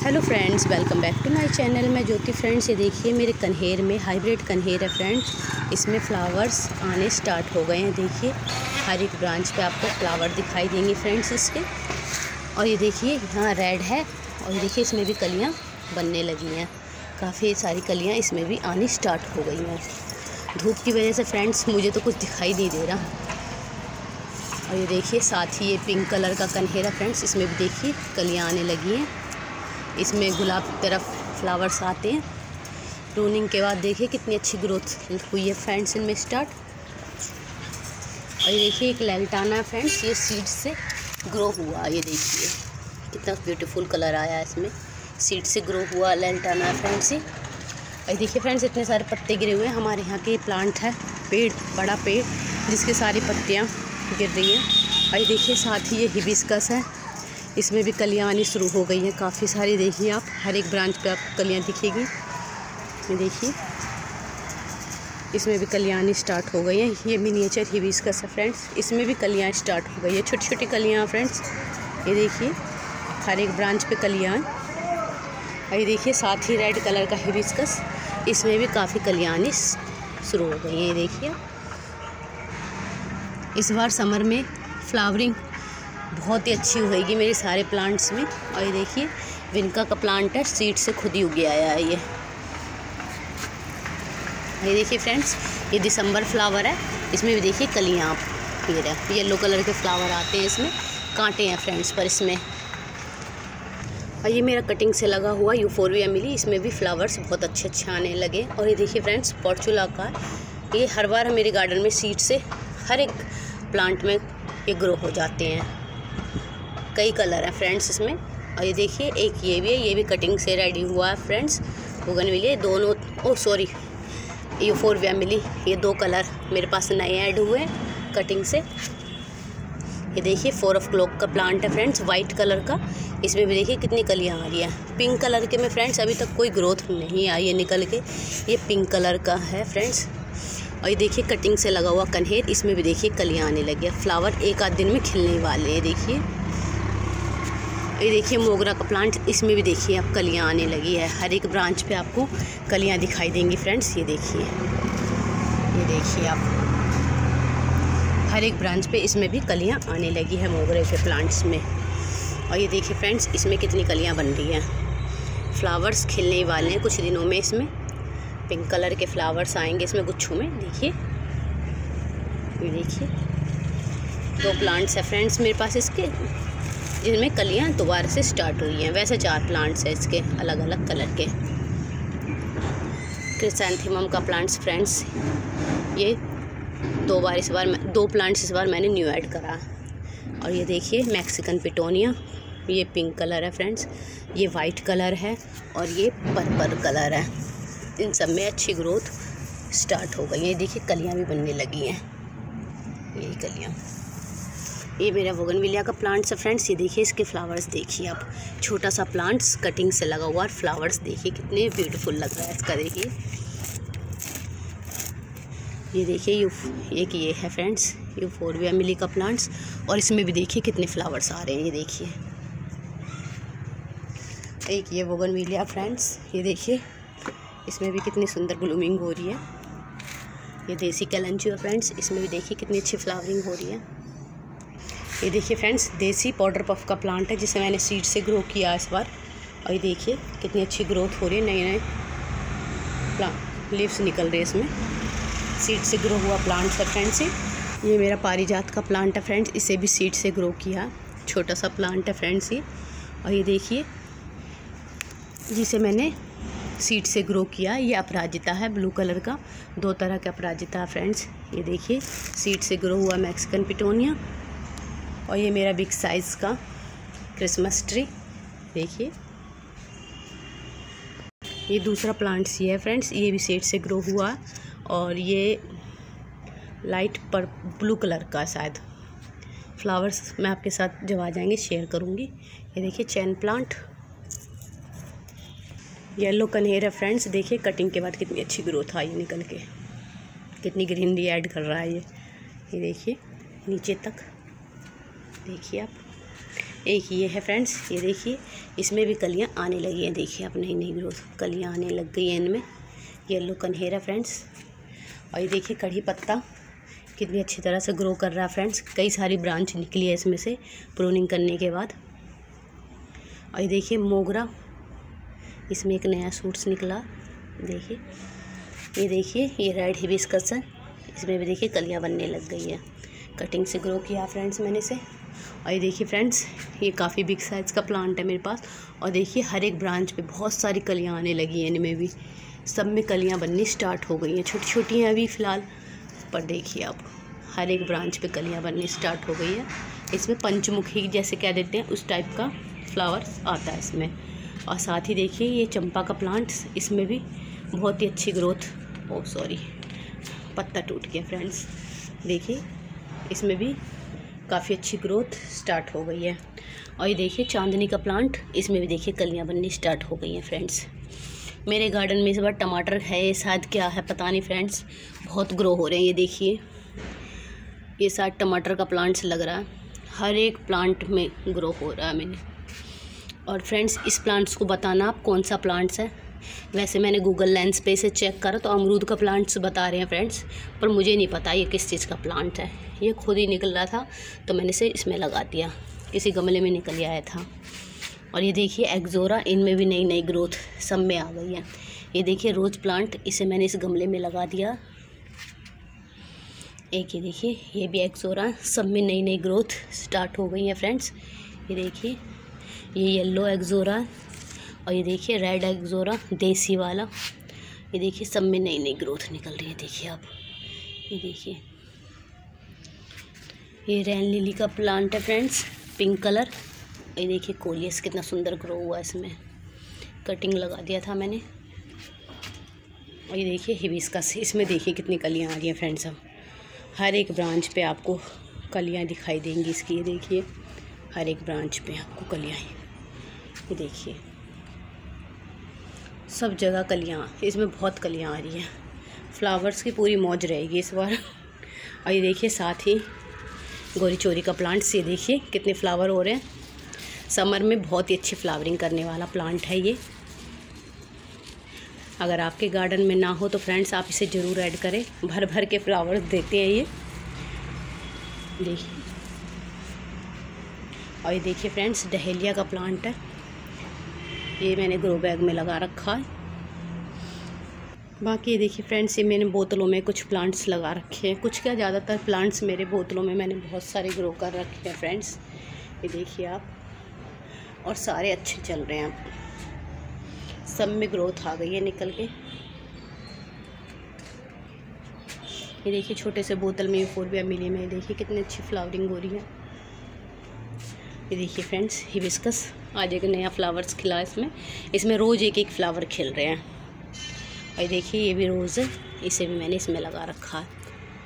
Hello friends, welcome back to my channel. मैं Jyoti. Friends, ये देखिए मेरे कन्हेर में हाइब्रिड कन्हेर है फ्रेंड्स। इसमें फ्लावर्स आने स्टार्ट हो गए हैं। देखिए हर एक ब्रांच पे आपको फ्लावर दिखाई देंगे फ्रेंड्स इसके। और ये देखिए यहाँ रेड है और ये देखिए इसमें भी कलियाँ बनने लगी हैं। काफ़ी सारी कलियाँ इसमें भी आनी स्टार्ट हो गई हैं। धूप की वजह से फ्रेंड्स मुझे तो कुछ दिखाई नहीं दे रहा। और ये देखिए साथ ही ये पिंक कलर का कन्हेर है फ्रेंड्स। इसमें भी देखिए कलियाँ आने लगी हैं। इसमें गुलाब की तरफ फ्लावर्स आते हैं। प्रूनिंग के बाद देखिए कितनी अच्छी ग्रोथ हुई है फ्रेंड्स इनमें स्टार्ट। और ये देखिए एक लेल्टाना है फ्रेंड्स, ये सीड से ग्रो हुआ। ये देखिए कितना ब्यूटीफुल कलर आया है इसमें, सीड से ग्रो हुआ लेल्टाना है फ्रेंड्स ये। और ये देखिए फ्रेंड्स इतने सारे पत्ते गिरे हुए हैं। हमारे यहाँ के प्लांट है, पेड़, बड़ा पेड़ जिसकी सारी पत्तियाँ गिर रही हैं। और ये देखिए साथ ही ये हिबिस्कस है, इसमें भी कलियाँ आनी शुरू हो गई हैं काफ़ी सारी। देखिए आप हर एक ब्रांच पे आपको कलियाँ दिखेगी। ये देखिए इसमें भी कलियाँ आनी स्टार्ट हो गई हैं। ये मिनिएचर हिबिस्कस है फ्रेंड्स, इसमें भी कलियाँ स्टार्ट हो गई है, छोटी छोटी कलियाँ फ्रेंड्स। ये देखिए हर एक ब्रांच पे कलियाँ। और ये देखिए साथ ही रेड कलर का हिबिस्कस, इसमें भी काफ़ी कलियाँ आनी शुरू हो गई हैं। ये देखिए इस बार समर में फ्लावरिंग बहुत ही अच्छी होएगी मेरे सारे प्लांट्स में। और ये देखिए विनका का प्लांट है, सीड से खुद ही उग आया है ये देखिए फ्रेंड्स ये दिसंबर फ्लावर है। इसमें भी देखिए कलियाँ आप ये रहे येलो कलर के फ्लावर आते हैं, इसमें कांटे हैं फ्रेंड्स पर इसमें। और ये मेरा कटिंग से लगा हुआ यूफोरबिया मिली, इसमें भी फ्लावर्स बहुत अच्छे अच्छे आने लगे। और ये देखिए फ्रेंड्स पोर्चुला का, ये हर बार मेरे गार्डन में सीड से हर एक प्लांट में ये ग्रो हो जाते हैं। कई कलर हैं फ्रेंड्स इसमें। और ये देखिए एक ये भी है, ये भी कटिंग से रेडी हुआ है फ्रेंड्स। बोगनविलिया दोनों यूफोरबिया मिली, ये दो कलर मेरे पास नए ऐड हुए हैं कटिंग से। ये देखिए 4 o'clock का प्लांट है फ्रेंड्स, वाइट कलर का। इसमें भी देखिए कितनी कलियाँ आ रही हैं। पिंक कलर के में फ्रेंड्स अभी तक कोई ग्रोथ नहीं आई है निकल के, ये पिंक कलर का है फ्रेंड्स। और ये देखिए कटिंग से लगा हुआ कन्हेर, इसमें भी देखिए कलियाँ आने लगी है। फ्लावर एक आध दिन में खिलने वाले हैं। देखिए ये देखिए मोगरा का प्लांट, इसमें भी देखिए अब कलियाँ आने लगी है। हर एक ब्रांच पे आपको कलियाँ दिखाई देंगी फ्रेंड्स। ये देखिए आप हर एक ब्रांच पे इसमें भी कलियाँ आने लगी है मोगरे के प्लांट्स में। और ये देखिए फ्रेंड्स इसमें कितनी कलियाँ बन रही हैं। फ्लावर्स खिलने वाले हैं कुछ दिनों में। इसमें पिंक कलर के फ्लावर्स आएंगे इसमें गुच्छों में। देखिए ये देखिए 2 प्लांट्स है फ्रेंड्स मेरे पास इसके, जिनमें कलियां दोबारा से स्टार्ट हुई हैं। वैसे 4 प्लांट्स हैं इसके अलग अलग कलर के। क्रिसैंथेमम का प्लांट्स फ्रेंड्स, ये 2 प्लांट्स इस बार मैंने न्यू ऐड करा। और ये देखिए मैक्सिकन पिटोनिया, ये पिंक कलर है फ्रेंड्स, ये वाइट कलर है और ये पर्पल कलर है। इन सब में अच्छी ग्रोथ स्टार्ट हो गई है। देखिए कलियाँ भी बनने लगी हैं, यही कलियाँ। ये मेरा बोगनविलिया का प्लांट्स है फ्रेंड्स। ये देखिए इसके फ्लावर्स देखिए आप, छोटा सा प्लांट्स कटिंग से लगा हुआ और फ्लावर्स देखिए कितने ब्यूटीफुल लग रहा है इसका। देखिए ये देखिए एक ये है फ्रेंड्स यूफोरबिया मिली का प्लांट्स, और इसमें भी देखिए कितने फ्लावर्स आ रहे हैं। ये देखिए एक ये बोगनविलिया फ्रेंड्स, ये देखिए इसमें भी कितनी सुंदर ब्लूमिंग हो रही है। ये देसी कैलेंचुआ फ्रेंड्स, इसमें भी देखिए कितनी अच्छी फ्लावरिंग हो रही है। ये देखिए फ्रेंड्स देसी पाउडर पफ का प्लांट है, जिसे मैंने सीड से ग्रो किया इस बार। और ये देखिए कितनी अच्छी ग्रोथ हो रही है, नए नए लीव्स निकल रहे हैं इसमें। सीड से ग्रो हुआ प्लांट है फ्रेंड्स। ये मेरा पारिजात का प्लांट है फ्रेंड्स, इसे भी सीड से ग्रो किया, छोटा सा प्लांट है फ्रेंड्स ये। और ये देखिए जिसे मैंने सीड से ग्रो किया, ये अपराजिता है ब्लू कलर का। 2 तरह का अपराजिता है फ्रेंड्स। ये देखिए सीड से ग्रो हुआ मैक्सिकन पिटोनिया। और ये मेरा बिग साइज़ का क्रिसमस ट्री। देखिए ये दूसरा प्लांट्स ये है फ्रेंड्स, ये भी सीड से ग्रो हुआ। और ये लाइट पर ब्लू कलर का शायद फ्लावर्स मैं आपके साथ जब आ जाएंगे शेयर करूँगी। ये देखिए चैन प्लांट, येलो कन्हेर है फ्रेंड्स। देखिए कटिंग के बाद कितनी अच्छी ग्रोथ आई निकल के, कितनी ग्रीनरी ऐड कर रहा है ये देखिए नीचे तक। देखिए आप एक ये है फ्रेंड्स, ये देखिए इसमें भी कलियां आने लगी हैं। देखिए अब नई नई ग्रोथ कलियां आने लग गई हैं इनमें। येलो कन्हेरा फ्रेंड्स। और ये देखिए कड़ी पत्ता कितनी अच्छी तरह से ग्रो कर रहा है फ्रेंड्स। कई सारी ब्रांच निकली है इसमें से प्रूनिंग करने के बाद। और ये देखिए मोगरा, इसमें एक नया सूट्स निकला। देखिए ये देखिए ये रेड हिबिस्कस है, इसमें भी देखिए कलियां बनने लग गई है। कटिंग से ग्रो किया फ्रेंड्स मैंने इसे। और ये देखिए फ्रेंड्स ये काफ़ी बिग साइज़ का प्लांट है मेरे पास। और देखिए हर एक ब्रांच पे बहुत सारी कलियां आने लगी हैं। इनमें भी सब में कलियां बननी स्टार्ट हो गई हैं। छोटी छोटी हैं अभी फ़िलहाल, पर देखिए अब हर एक ब्रांच पे कलियां बननी स्टार्ट हो गई है। इसमें पंचमुखी जैसे कह देते हैं उस टाइप का फ्लावर्स आता है इसमें। और साथ ही देखिए ये चंपा का प्लांट, इसमें भी बहुत ही अच्छी ग्रोथ। ओ सॉरी, पत्ता टूट गया फ्रेंड्स। देखिए इसमें भी काफ़ी अच्छी ग्रोथ स्टार्ट हो गई है। और ये देखिए चांदनी का प्लांट, इसमें भी देखिए कलियां बननी स्टार्ट हो गई हैं फ्रेंड्स। मेरे गार्डन में इस बार टमाटर है, शायद क्या है पता नहीं फ्रेंड्स, बहुत ग्रो हो रहे हैं। ये देखिए ये शायद टमाटर का प्लांट्स लग रहा है। हर एक प्लांट में ग्रो हो रहा है मैंने। और फ्रेंड्स इस प्लांट्स को बताना आप कौन सा प्लांट्स है। वैसे मैंने गूगल लेंस पे इसे चेक करा तो अमरूद का प्लांट्स बता रहे हैं फ्रेंड्स, पर मुझे नहीं पता ये किस चीज़ का प्लांट है। ये खुद ही निकल रहा था तो मैंने इसे इसमें लगा दिया, किसी गमले में निकल आया था। और ये देखिए एक्जोरा, इनमें भी नई नई ग्रोथ सब में आ गई है। ये देखिए रोज़ प्लांट, इसे मैंने इस गमले में लगा दिया। एक ये देखिए ये भी एक्जोरा, सब में नई नई ग्रोथ स्टार्ट हो गई है फ्रेंड्स। ये देखिए ये येलो एक्जोरा और ये देखिए रेड एक्जोरा देसी वाला। ये देखिए सब में नई नई ग्रोथ निकल रही है। देखिए आप ये देखिए ये रेन लिली का प्लांट है फ्रेंड्स, पिंक कलर। ये देखिए कोलियस कितना सुंदर ग्रो हुआ है, इसमें कटिंग लगा दिया था मैंने। और ये देखिए हिबिस्कस, इसमें देखिए कितनी कलियां आ रही हैं फ्रेंड्स। अब हर एक ब्रांच पे आपको कलियां दिखाई देंगी इसकी। ये देखिए हर एक ब्रांच पे आपको कलियां, ये देखिए सब जगह कलियां, इसमें बहुत कलियां आ रही हैं। फ्लावर्स की पूरी मौज रहेगी इस बार। और ये देखिए साथ ही गोरी चोरी का प्लांट्स, ये देखिए कितने फ्लावर हो रहे हैं। समर में बहुत ही अच्छी फ्लावरिंग करने वाला प्लांट है ये। अगर आपके गार्डन में ना हो तो फ्रेंड्स आप इसे ज़रूर ऐड करें, भर भर के फ्लावर्स देते हैं ये। देखिए और ये देखिए फ्रेंड्स डहेलिया का प्लांट है, ये मैंने ग्रो बैग में लगा रखा है। बाकी ये देखिए फ्रेंड्स ये मैंने बोतलों में कुछ प्लांट्स लगा रखे हैं, कुछ क्या ज़्यादातर प्लांट्स मेरे बोतलों में मैंने बहुत सारे ग्रो कर रखे हैं फ्रेंड्स। ये देखिए आप, और सारे अच्छे चल रहे हैं, सब में ग्रोथ आ गई है निकल के। ये देखिए छोटे से बोतल में यूफोर्बिया मिली में, देखिए कितनी अच्छी फ्लावरिंग हो रही है। ये देखिए फ्रेंड्स हिबिस्कस, आज एक नया फ्लावर्स खिला इसमें रोज़ एक एक फ्लावर खिल रहे हैं। और ये देखिए ये भी रोज़ है, इसे भी मैंने इसमें लगा रखा है।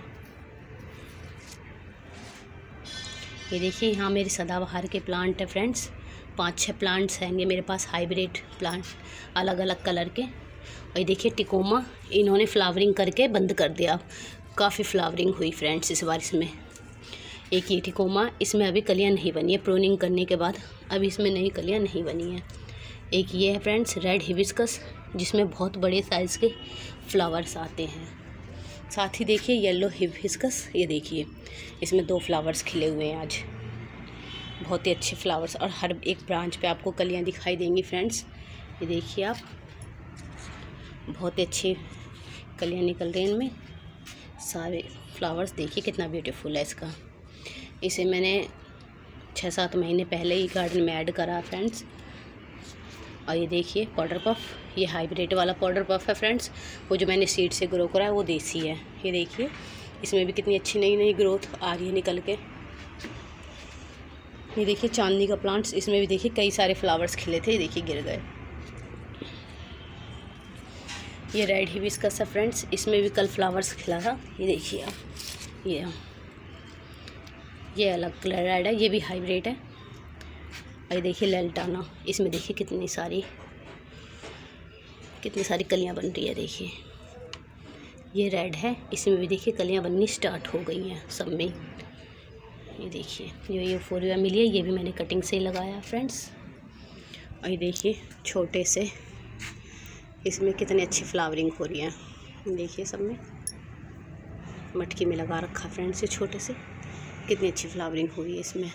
ये देखिए यहाँ मेरे सदाबहार के प्लांट है फ्रेंड्स, 5-6 प्लांट्स हैंगे मेरे पास, हाइब्रिड प्लांट अलग अलग कलर के। और ये देखिए टिकोमा, इन्होंने फ्लावरिंग करके बंद कर दिया, काफ़ी फ्लावरिंग हुई फ्रेंड्स इस बार इसमें। एक ये टिकोमा, इसमें अभी कलियां नहीं बनी है, प्रूनिंग करने के बाद अभी इसमें नई कलियां नहीं बनी हैं। एक ये है फ्रेंड्स रेड हिबिस्कस, जिसमें बहुत बड़े साइज़ के फ्लावर्स आते हैं। साथ ही देखिए येलो हिबिस्कस, ये देखिए इसमें 2 फ्लावर्स खिले हुए हैं आज, बहुत ही अच्छे फ्लावर्स। और हर एक ब्रांच पे आपको कलियां दिखाई देंगी फ्रेंड्स। ये देखिए आप, बहुत ही अच्छी कलियां निकल रही हैं इनमें, सारे फ्लावर्स देखिए कितना ब्यूटीफुल है इसका। इसे मैंने 6-7 महीने पहले ही गार्डन में ऐड करा फ्रेंड्स। और ये देखिए पाउडर पफ, ये हाइब्रिड वाला पाउडर पफ है फ्रेंड्स, वो जो मैंने सीड से ग्रो करा है वो देसी है। ये देखिए इसमें भी कितनी अच्छी नई नई ग्रोथ आ रही है निकल के। ये देखिए चांदनी का प्लांट्स, इसमें भी देखिए कई सारे फ्लावर्स खिले थे, ये देखिए गिर गए। ये रेड हिबिस्कस है फ्रेंड्स, इसमें भी कल फ्लावर्स खिला था, ये देखिए आप, ये अलग कलर रेड है, ये भी हाइब्रिड है। और ये देखिए लेल्टाना, इसमें देखिए कितनी सारी कलियां बन रही है। देखिए ये रेड है, इसमें भी देखिए कलियां बननी स्टार्ट हो गई हैं सब में। ये देखिए जो ये यूफोरिया मिली है ये भी मैंने कटिंग से ही लगाया फ्रेंड्स। और ये देखिए छोटे से इसमें कितनी अच्छी फ्लावरिंग हो रही है। देखिए सब में मटकी में लगा रखा फ्रेंड्स, ये छोटे से कितनी अच्छी फ्लावरिंग हो रही है इसमें।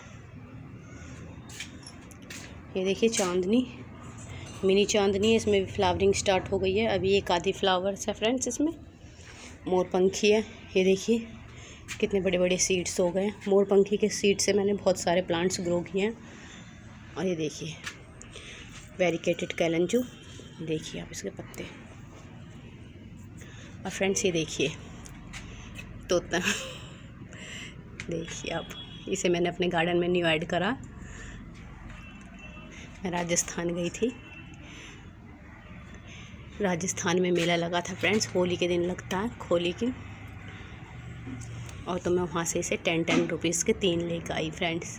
ये देखिए चांदनी, मिनी चांदनी है, इसमें भी फ्लावरिंग स्टार्ट हो गई है। अभी एक आधी फ्लावर्स है फ्रेंड्स इसमें। मोरपंखी है, ये देखिए कितने बड़े बड़े सीड्स हो गए। मोरपंखी के सीड से मैंने बहुत सारे प्लांट्स ग्रो किए हैं। और ये देखिए वेरिकेटेड कैलेंडू, देखिए आप इसके पत्ते। और फ्रेंड्स ये देखिए तोता देखिए आप, इसे मैंने अपने गार्डन में न्यू ऐड करा। मैं राजस्थान गई थी, राजस्थान में मेला लगा था फ्रेंड्स, होली के दिन लगता है होली की। और तो मैं वहाँ से इसे 10 रुपीज़ के 3 लेकर आई फ्रेंड्स।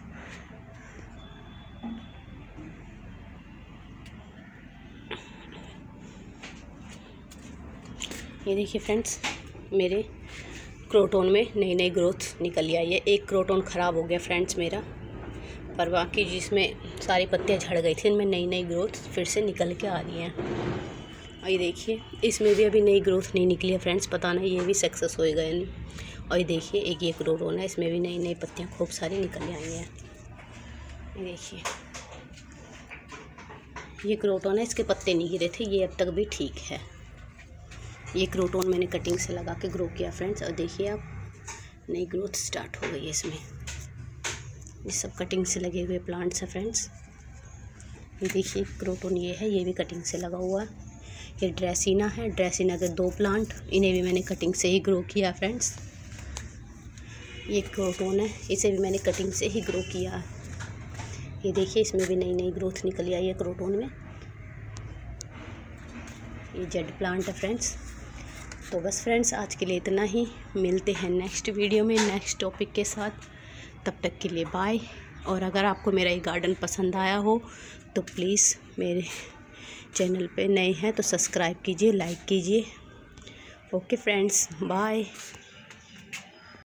ये देखिए फ्रेंड्स मेरे क्रोटोन में नई नई ग्रोथ निकल आई है। एक क्रोटोन ख़राब हो गया फ्रेंड्स मेरा, पर बाकी जिसमें सारी पत्तियां झड़ गई थी इनमें नई नई ग्रोथ फिर से निकल के आ रही हैं। और ये देखिए इसमें भी अभी नई ग्रोथ नहीं निकली है फ्रेंड्स, पता नहीं ये भी सक्सेस होएगा या नहीं। और ये देखिए एक ये क्रोटोन है, इसमें भी नई नई पत्तियां खूब सारी निकल आई हैं। ये देखिए ये क्रोटोन है, इसके पत्ते नहीं गिरे थे, ये अब तक भी ठीक है। ये क्रोटोन मैंने कटिंग से लगा के ग्रो किया फ्रेंड्स। और देखिए अब नई ग्रोथ स्टार्ट हो गई है इसमें। ये सब कटिंग से लगे हुए प्लांट्स हैं फ्रेंड्स। ये देखिए क्रोटोन ये है, ये भी कटिंग से लगा हुआ है। ये ड्रेसिना है, ड्रेसिना के 2 प्लांट, इन्हें भी मैंने कटिंग से ही ग्रो किया फ्रेंड्स। ये क्रोटोन है, इसे भी मैंने कटिंग से ही ग्रो किया है। ये देखिए इसमें भी नई नई ग्रोथ निकल आई है क्रोटोन में। ये जेड प्लांट है फ्रेंड्स। तो बस फ्रेंड्स आज के लिए इतना ही, मिलते हैं नेक्स्ट वीडियो में नेक्स्ट टॉपिक के साथ। तब तक के लिए बाय। और अगर आपको मेरा ये गार्डन पसंद आया हो तो प्लीज़ मेरे चैनल पे नए हैं तो सब्सक्राइब कीजिए, लाइक कीजिए। Okay friends, bye.